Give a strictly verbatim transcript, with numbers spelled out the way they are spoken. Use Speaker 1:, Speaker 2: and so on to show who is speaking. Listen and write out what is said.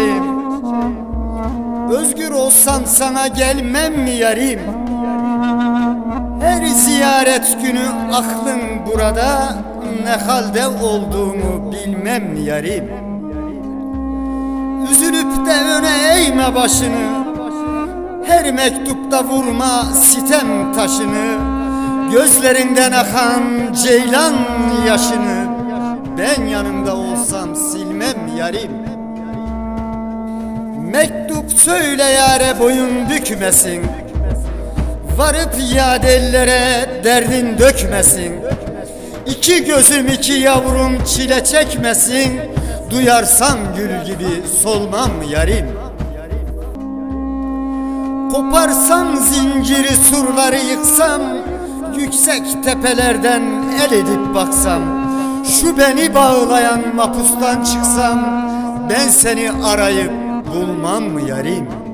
Speaker 1: çiçeğim. Özgür olsam sana gelmem mi yarim? Her ziyaret günü aklın burada, ne halde olduğumu bilmem mi yarim? Üzülüp de öne eğme başını, her mektupta vurma sitem taşını, gözlerinden akan ceylan yaşını ben yanımda olsam silmem yarim. Mektup söyle yâre boyun bükmesin, varıp yadellere derdin dökmesin. İki gözüm iki yavrum çile çekmesin, duyarsam gül gibi solmam yarim. Koparsam zinciri surları yıksam, yüksek tepelerden el edip baksam, şu beni bağlayan mapustan çıksam, ben seni arayıp bulmam mı yarim?